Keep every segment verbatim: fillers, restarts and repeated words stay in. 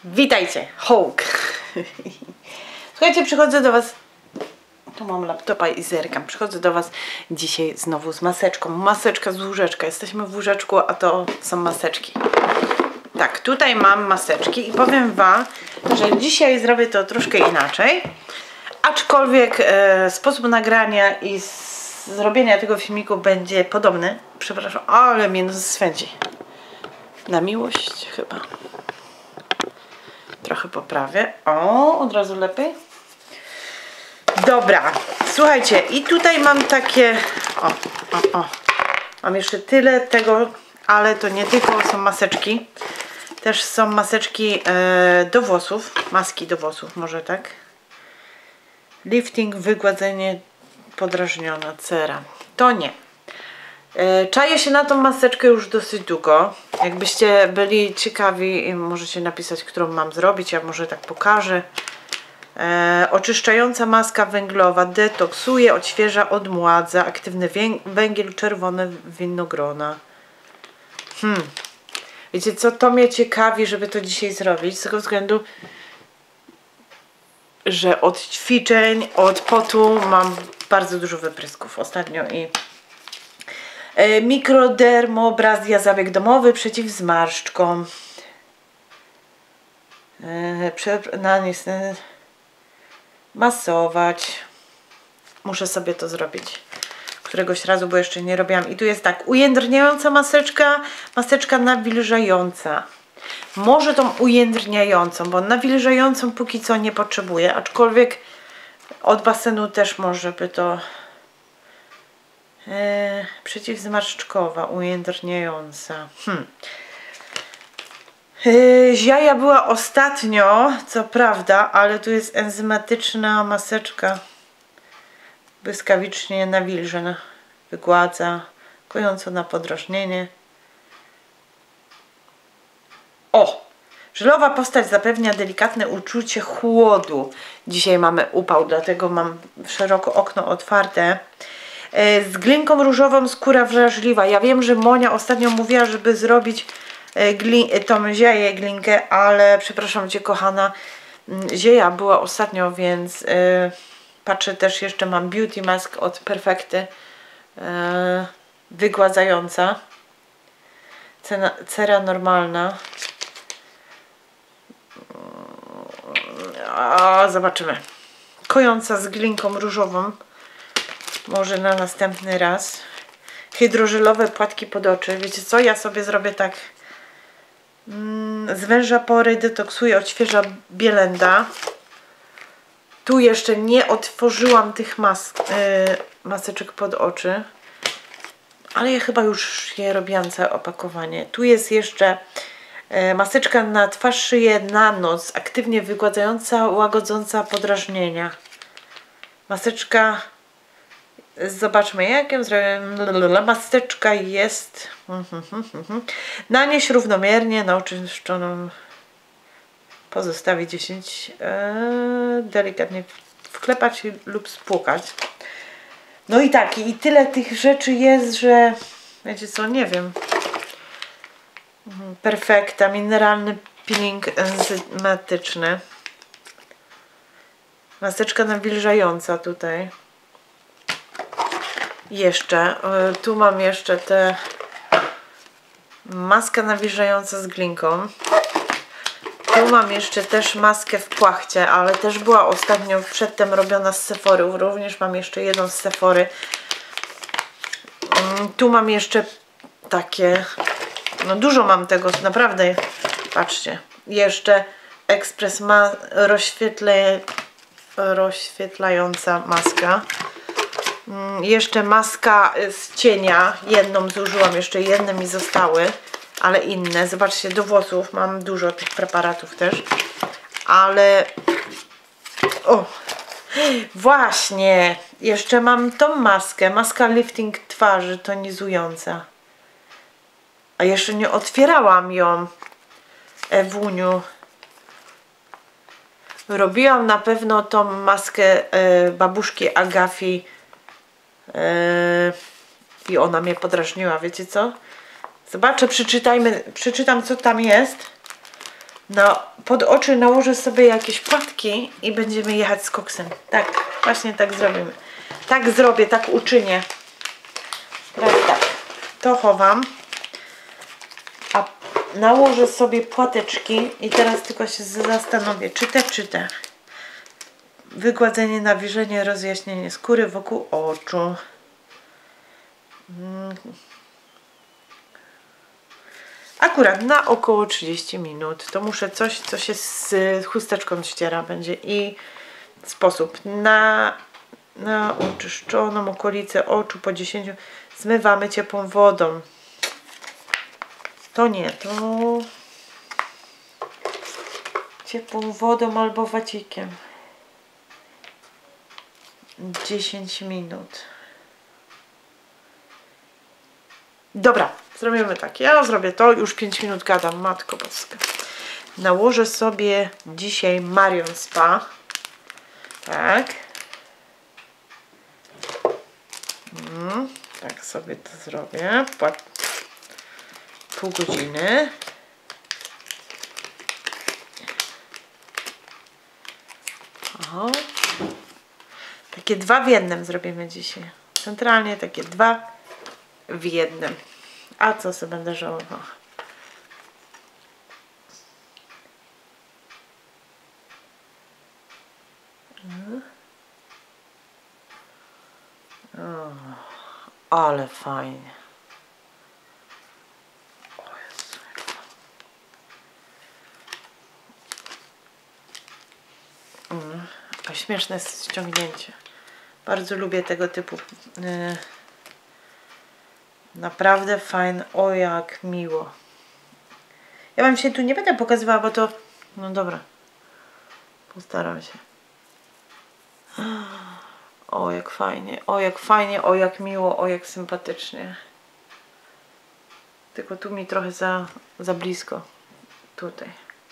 Witajcie, Hulk. Słuchajcie, przychodzę do was. Tu mam laptopa i zerkam. Przychodzę do was dzisiaj znowu z maseczką. Maseczka z łóżeczka. Jesteśmy w łóżeczku, a to są maseczki. Tak, tutaj mam maseczki i powiem wam, że dzisiaj zrobię to troszkę inaczej. Aczkolwiek e, sposób nagrania i zrobienia tego filmiku będzie podobny. Przepraszam, ale mnie swędzi. Na miłość chyba. Trochę poprawię. O, od razu lepiej. Dobra, słuchajcie, i tutaj mam takie. O, o, o. Mam jeszcze tyle tego, ale to nie tylko są maseczki. Też są maseczki e, do włosów. Maski do włosów, może tak. Lifting, wygładzenie, podrażniona cera. To nie. E, czaję się na tą maseczkę już dosyć długo. Jakbyście byli ciekawi, możecie napisać, którą mam zrobić. Ja może tak pokażę. E, oczyszczająca maska węglowa. Detoksuje, odświeża, odmładza. Aktywny węgiel, czerwone winogrona. Hmm. Wiecie co? To mnie ciekawi, żeby to dzisiaj zrobić. Z tego względu, że od ćwiczeń, od potu mam bardzo dużo wyprysków ostatnio i e, mikrodermobrazja, zabieg domowy przeciw zmarszczkom. E, na niestety masować. Muszę sobie to zrobić któregoś razu, bo jeszcze nie robiłam. I tu jest tak, ujędrniająca maseczka, maseczka nawilżająca. Może tą ujędrniającą, bo nawilżającą póki co nie potrzebuję, aczkolwiek od basenu też może by to e, przeciwzmarszczkowa, ujędrniająca. Hmm. E, ziaja była ostatnio, co prawda, ale tu jest enzymatyczna maseczka. Błyskawicznie nawilża, wygładza, kojąco na podrażnienie. O! Żelowa postać zapewnia delikatne uczucie chłodu. Dzisiaj mamy upał, dlatego mam szeroko okno otwarte. Z glinką różową skóra wrażliwa. Ja wiem, że Monia ostatnio mówiła, żeby zrobić tą zieję glinkę, ale przepraszam cię, kochana, zieja była ostatnio, więc yy, patrzę, też jeszcze mam beauty mask od Perfekty, yy, wygładzająca. Cena, cera normalna. A, zobaczymy. Kojąca z glinką różową. Może na następny raz. Hydrożelowe płatki pod oczy. Wiecie co? Ja sobie zrobię tak. Mm, zwęża pory, detoksuje, odświeża bielęda. Tu jeszcze nie otworzyłam tych mas yy, maseczek pod oczy. Ale ja chyba już je robiłam całe opakowanie. Tu jest jeszcze maseczka na twarz, szyję, na nos, aktywnie wygładzająca, łagodząca podrażnienia. Maseczka, zobaczmy jak ją zrobię. Maseczka jest, nanieś równomiernie na oczyszczoną, pozostawi dziesięć, eee, delikatnie wklepać lub spłukać. No i tak, i tyle tych rzeczy jest, że wiecie co, nie wiem. Perfekta, mineralny peeling enzymatyczny. Maseczka nawilżająca tutaj. Jeszcze, tu mam jeszcze te maska nawilżająca z glinką. Tu mam jeszcze też maskę w płachcie, ale też była ostatnio przedtem robiona z Sephory. Również mam jeszcze jedną z Sephory. Tu mam jeszcze takie. No dużo mam tego, naprawdę. Patrzcie. Jeszcze ekspres ma rozświetle, rozświetlająca maska. Jeszcze maska z cienia. Jedną zużyłam, jeszcze jedne mi zostały, ale inne. Zobaczcie, do włosów mam dużo tych preparatów też. Ale o! Właśnie! Jeszcze mam tą maskę. Maska lifting twarzy, tonizująca. A jeszcze nie otwierałam ją, Ewuniu. Robiłam na pewno tą maskę e, babuszki Agafi e, i ona mnie podrażniła, wiecie co? Zobaczę, przeczytajmy, przeczytam co tam jest. No, pod oczy nałożę sobie jakieś płatki i będziemy jechać z koksem. Tak, właśnie tak zrobimy. Tak zrobię, tak uczynię. Teraz tak, to chowam. A nałożę sobie płateczki i teraz tylko się zastanowię, czy te, czy te. Wygładzenie, nawilżenie, rozjaśnienie skóry wokół oczu. Hmm. Akurat na około trzydzieści minut. To muszę coś, co się z chusteczką ściera będzie i sposób na, na oczyszczoną okolicę oczu po dziesięciu zmywamy ciepłą wodą. To nie, to ciepłą wodą albo wacikiem. dziesięć minut. Dobra, zrobimy tak. Ja zrobię to, już pięć minut gadam, matko boska. Nałożę sobie dzisiaj Marion Spa. Tak. Mm, tak sobie to zrobię. Pół godziny. O. Takie dwa w jednym zrobimy dzisiaj. Centralnie takie dwa w jednym. A co sobie będę żałowała? O, ale fajnie. O Jezu. Mm, a śmieszne jest ściągnięcie. Bardzo lubię tego typu. Yy, naprawdę fajne. O, jak miło. Ja wam się tu nie będę pokazywała, bo to... No dobra. Postaram się. O, jak fajnie. O, jak fajnie. O, jak miło. O, jak sympatycznie. Tylko tu mi trochę za, za blisko. Tutaj.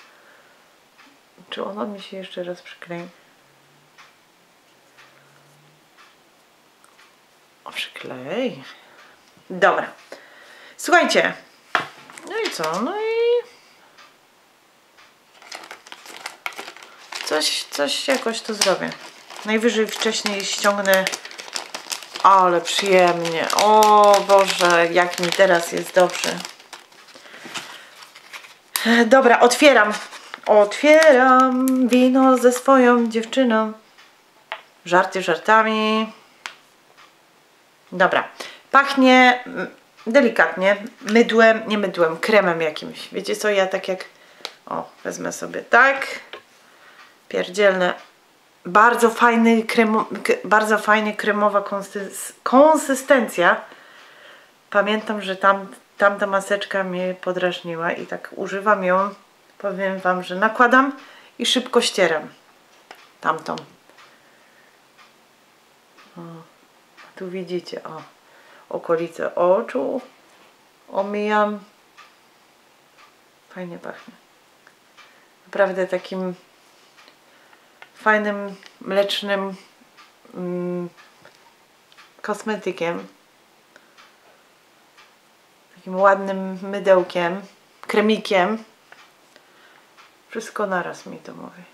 Czy ono mi się jeszcze raz przyklei? O, przyklej. Dobra. Słuchajcie. No i co? No i... Coś, coś jakoś to zrobię. Najwyżej wcześniej ściągnę. Ale przyjemnie. O Boże, jak mi teraz jest dobrze. Dobra, otwieram. Otwieram wino ze swoją dziewczyną. Żarty żartami. Dobra. Pachnie delikatnie. Mydłem, nie mydłem, kremem jakimś. Wiecie co, ja tak jak... O, wezmę sobie tak. Pierdzielne. Bardzo fajny, kremo, bardzo fajnie kremowa konsys konsystencja. Pamiętam, że tam, tamta maseczka mnie podrażniła i tak używam ją. Powiem wam, że nakładam i szybko ścieram tamtą. O, tu widzicie, o, okolice oczu omijam. Fajnie pachnie. Naprawdę takim fajnym, mlecznym mm, kosmetykiem. Takim ładnym mydełkiem, kremikiem. Wszystko naraz mi to mówi.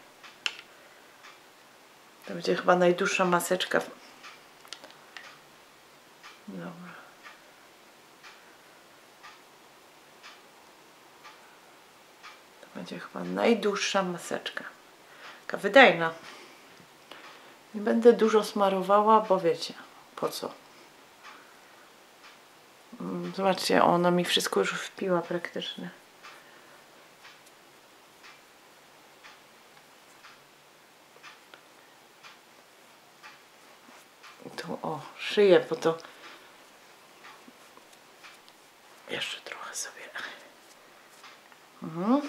To będzie chyba najdłuższa maseczka. Dobra. To będzie chyba najdłuższa maseczka. Taka wydajna. Nie będę dużo smarowała, bo wiecie, po co. Zobaczcie, ona mi wszystko już wpiła praktycznie. Tu o, szyję, bo to jeszcze trochę sobie. Mhm.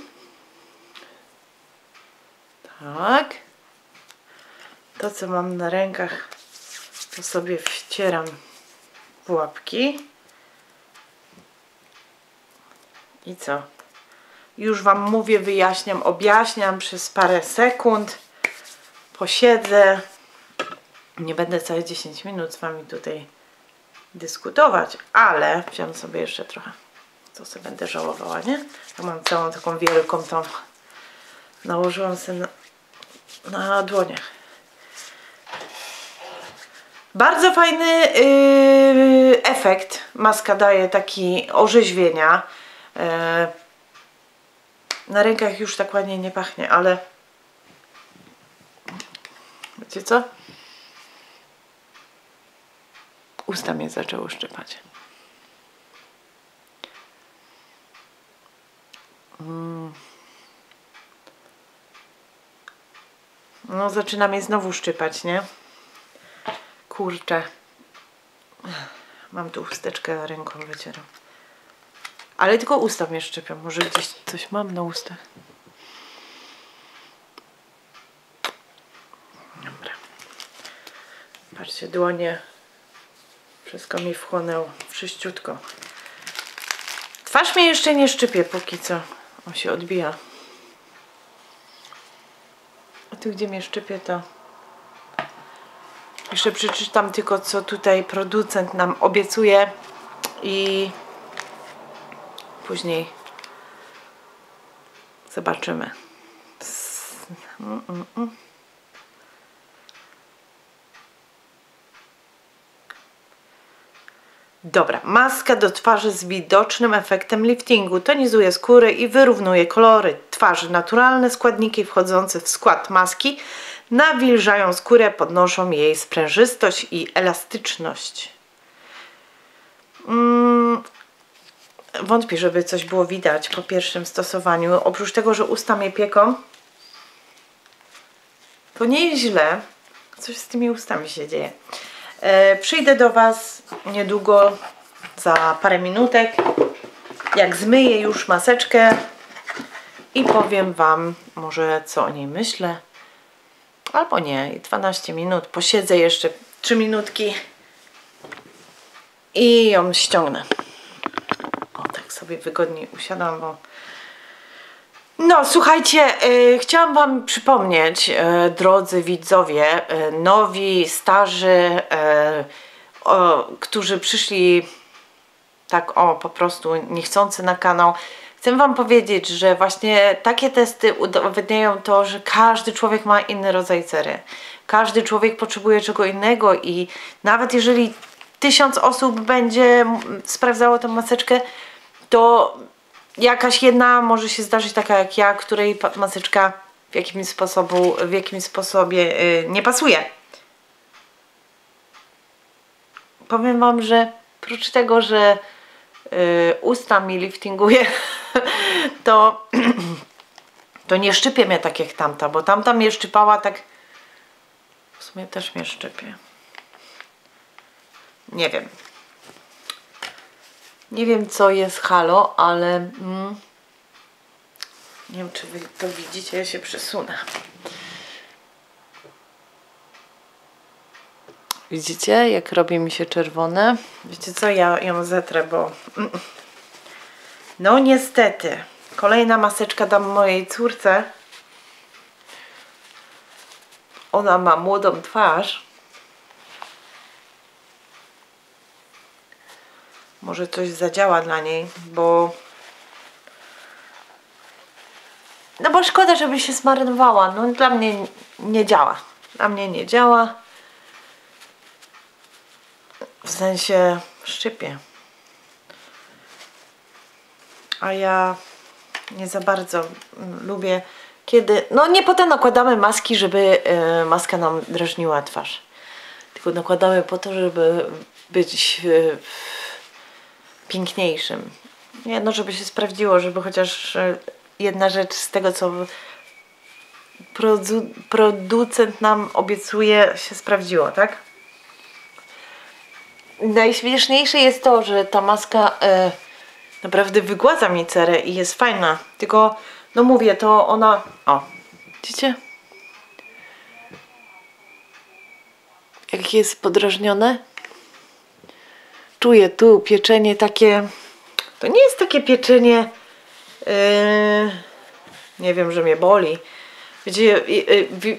Tak. To, co mam na rękach, to sobie wcieram w łapki. I co? Już wam mówię, wyjaśniam, objaśniam przez parę sekund. Posiedzę. Nie będę całe dziesięć minut z wami tutaj dyskutować, ale wziąłem sobie jeszcze trochę. Co sobie będę żałowała, nie? Ja mam całą taką wielką tą Nałożyłam sobie na, na dłoniach. Bardzo fajny yy, efekt maska daje, taki orzeźwienia. Yy, na rękach już tak ładnie nie pachnie, ale wiecie co? Usta mnie zaczęły szczypać. Mm. No zaczyna mnie znowu szczypać, nie? Kurczę. Mam tu chusteczkę, ręką wycieram. Ale tylko usta mnie szczypią. Może gdzieś coś mam na ustach. Dobra. Patrzcie, dłonie. Wszystko mi wchłonęło. Wszyściutko. Twarz mnie jeszcze nie szczypie póki co. On się odbija. A tu gdzie mnie szczypie, to jeszcze przeczytam tylko, co tutaj producent nam obiecuje i później zobaczymy. Mm, mm, mm. Dobra, maska do twarzy z widocznym efektem liftingu. Tonizuje skórę i wyrównuje kolory twarzy. Naturalne składniki wchodzące w skład maski nawilżają skórę, podnoszą jej sprężystość i elastyczność. Mm, wątpię, żeby coś było widać po pierwszym stosowaniu. Oprócz tego, że usta mnie pieką, to nie jest źle. Coś z tymi ustami się dzieje. E, przyjdę do Was niedługo, za parę minutek, jak zmyję już maseczkę i powiem Wam może, co o niej myślę. Albo nie, dwanaście minut, posiedzę jeszcze trzy minutki i ją ściągnę. O, tak sobie wygodniej usiadam, bo... No, słuchajcie, yy, chciałam Wam przypomnieć, yy, drodzy widzowie, yy, nowi, starzy, yy, o, którzy przyszli tak o, po prostu niechcący na kanał. Chcę Wam powiedzieć, że właśnie takie testy udowadniają to, że każdy człowiek ma inny rodzaj cery. Każdy człowiek potrzebuje czego innego i nawet jeżeli tysiąc osób będzie sprawdzało tę maseczkę, to jakaś jedna może się zdarzyć taka jak ja, której maseczka w jakimś, sposobu, w jakimś sposobie yy, nie pasuje. Powiem Wam, że oprócz tego, że yy, usta mi liftinguje, to, to nie szczypie mnie tak jak tamta, bo tamta mnie szczypała tak, w sumie też mnie szczypie. Nie wiem. Nie wiem, co jest halo, ale mm, nie wiem, czy Wy to widzicie, ja się przesunę. Widzicie, jak robi mi się czerwone? Wiecie co, ja ją zetrę, bo no niestety, kolejna maseczka dam mojej córce. Ona ma młodą twarz. Może coś zadziała dla niej, bo no bo szkoda, żeby się zmarnowała. No dla mnie nie działa. Dla mnie nie działa. W sensie szczypie. A ja nie za bardzo lubię, kiedy... No nie potem nakładamy maski, żeby yy, maska nam drażniła twarz. Tylko nakładamy po to, żeby być yy, piękniejszym. Nie, no żeby się sprawdziło, żeby chociaż jedna rzecz z tego, co produ producent nam obiecuje, się sprawdziło, tak? Najśmieszniejsze jest to, że ta maska e, naprawdę wygładza mi cerę i jest fajna. Tylko, no mówię, to ona... O, widzicie? Jak jest podrażnione? Czuję tu pieczenie takie... To nie jest takie pieczenie... Yy, nie wiem, że mnie boli. Wiecie, yy, yy, yy,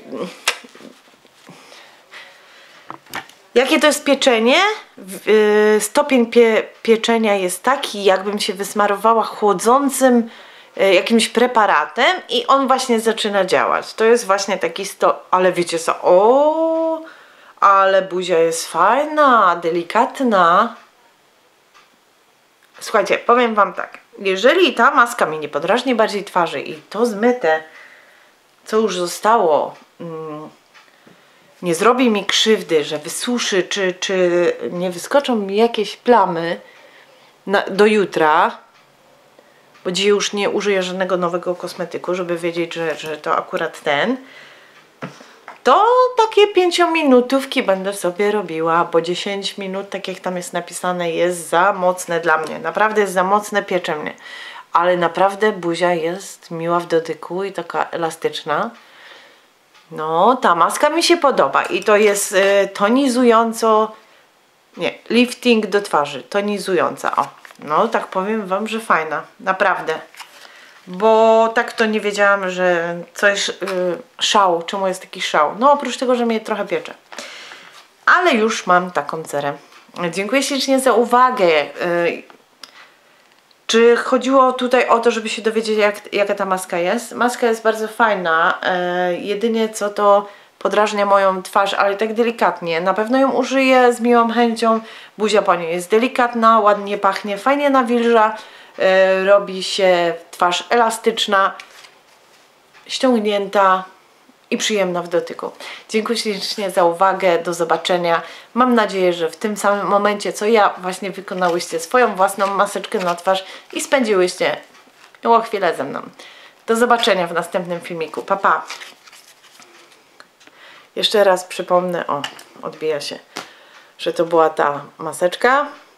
jakie to jest pieczenie? Yy, stopień pie, pieczenia jest taki, jakbym się wysmarowała chłodzącym jakimś preparatem i on właśnie zaczyna działać. To jest właśnie taki sto... Ale wiecie co? O, ale buzia jest fajna, delikatna. Słuchajcie, powiem wam tak. Jeżeli ta maska mi nie podrażni bardziej twarzy i to zmyte, co już zostało, mm, nie zrobi mi krzywdy, że wysuszy, czy, czy nie wyskoczą mi jakieś plamy na, do jutra, bo dzisiaj już nie użyję żadnego nowego kosmetyku, żeby wiedzieć, że, że to akurat ten, to takie pięciominutówki będę sobie robiła, bo dziesięć minut, tak jak tam jest napisane, jest za mocne dla mnie. Naprawdę jest za mocne, piecze mnie. Ale naprawdę buzia jest miła w dotyku i taka elastyczna. No, ta maska mi się podoba i to jest y, tonizująco, nie, lifting do twarzy, tonizująca, o. No, tak powiem wam, że fajna, naprawdę. Bo tak to nie wiedziałam, że coś yy, szał, czemu jest taki szał. No, oprócz tego, że mnie trochę piecze. Ale już mam taką cerę. Dziękuję ślicznie za uwagę. Yy, czy chodziło tutaj o to, żeby się dowiedzieć, jak, jaka ta maska jest? Maska jest bardzo fajna. Yy, jedynie co to podrażnia moją twarz, ale tak delikatnie. Na pewno ją użyję z miłą chęcią. Buzia po niej jest delikatna, ładnie pachnie, fajnie nawilża. Yy, robi się twarz elastyczna, ściągnięta i przyjemna w dotyku. Dziękuję ślicznie za uwagę, do zobaczenia. Mam nadzieję, że w tym samym momencie, co ja, właśnie wykonałyście swoją własną maseczkę na twarz i spędziłyście miłą chwilę ze mną. Do zobaczenia w następnym filmiku. Pa, pa! Jeszcze raz przypomnę, o, odbija się, że to była ta maseczka.